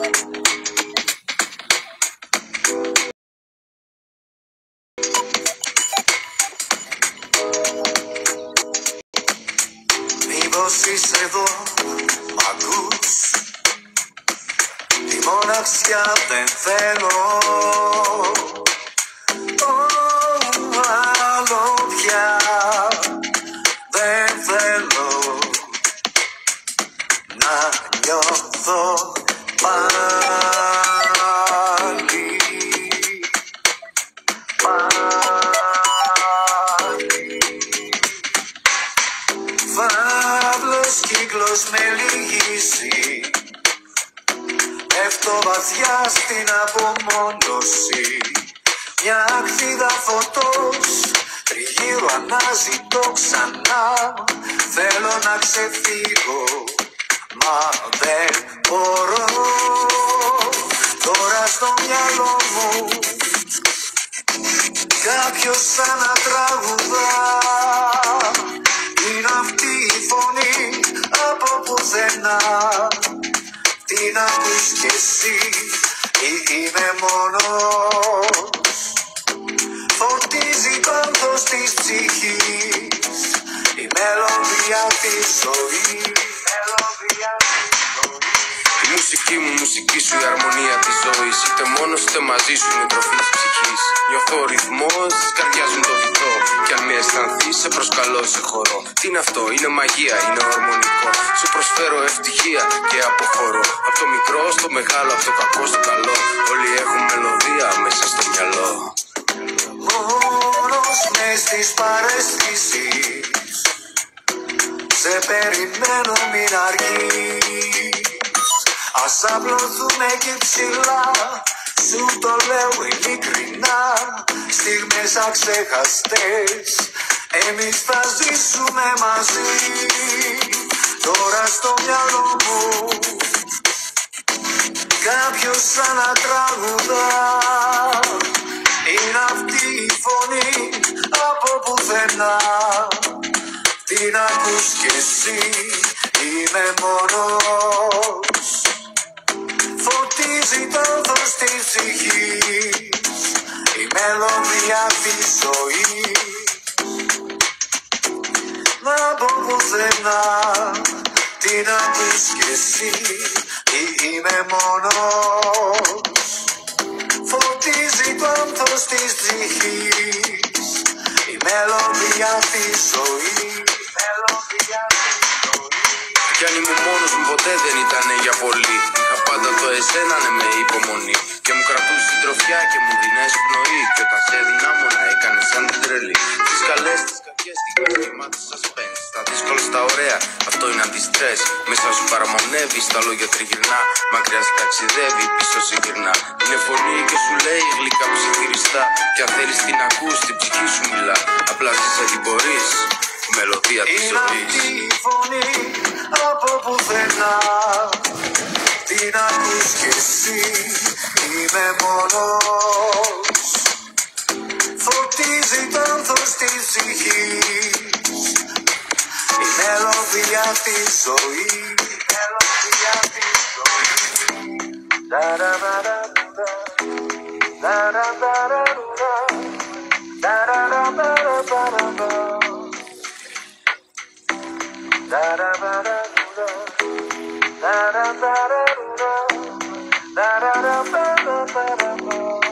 Μήπως είσαι εδώ, μ' ακούς? Τη μοναξιά δεν θέλω, άλλο πια δεν θέλω να νιώθω πάλι. Φαύλος κύκλος με λυγίζει, πέφτω βαθιά στην απομόνωση. Μια ακτίδα φωτός τριγύρω αναζητώ ξανά. Θέλω να ξεφύγω, μα δεν μπορώ. Τώρα στο μυαλό μου κάποιος σαν να τραγουδά. Είναι αυτή η φωνή από πουθενά. Την ακούς κι εσύ ή είμαι μόνος? Φορτίζει το άνθος της ψυχής η μελωδία της ζωής. Η μουσική μου, μουσική σου, η αρμονία της ζωής. Είτε μόνος είτε μαζί σου είναι η τροφή της ψυχής. Νιώθω ο ρυθμός της καρδιάς μου το βυθό. Κι αν μη αισθανθείς σε προσκαλώ, σε χορό. Τι είναι αυτό, είναι μαγεία, είναι ορμονικό. Σου προσφέρω ευτυχία και αποχωρώ. Από το μικρό στο μεγάλο, από το κακό στο καλό. Όλοι έχουν μελωδία μέσα στο μυαλό. Μόνος μες στις παραισθήσεις σε περιμένω, μην αργείς. Ας απλωθούμε εκεί ψηλά, σου το λέω ειλικρινά. Στιγμές αξέχαστες εμείς θα ζήσουμε μαζί. Τώρα στο μυαλό μου κάποιος σαν να τραγουδά. Είναι αυτή η φωνή από πουθενά. Την ακούς κι εσύ, είμαι μόνος. Φωτίζει το άνθος της ψυχής η μελωδία της ζωής. Να πω πουθενά, την ακούς κι εσύ ή είμαι μόνος. Φωτίζει το άνθος της ψυχής η μελωδία της ζωής. Κι αν ήμουν μόνος μου ποτέ δεν ήτανε για πολύ. Είχα πάντα το εσένα ναι με υπομονή. Και μου κρατούσε συντροφιά και μου δίνες πνοή. Κι όταν σε δυνάμωνα έκανες σαν την τρελή. Τις καλές, τις κακές, την καρδίμα της suspense. Στα δύσκολα, στα ωραία, αυτό είναι αντιστρες. Μέσα σου παραμονεύει, στα λόγια τριγυρνά. Μακριά σε ταξιδεύει, πίσω σε γυρνά. Είναι φωνή και σου λέει γλυκά ψιθυριστά. Κι αν θέλεις την ακούς, την ψυχή σου μιλά. Απλά ζήσε τι μπορείς, μελωδία της ζωής. Είναι αυτή η φωνή από πουθενά. Την ακούς κι εσύ, είμαι μόνος. Φωτίζει το άνθος της ψυχής η μελωδία της ζωής. Da da da da da da da da da da da da.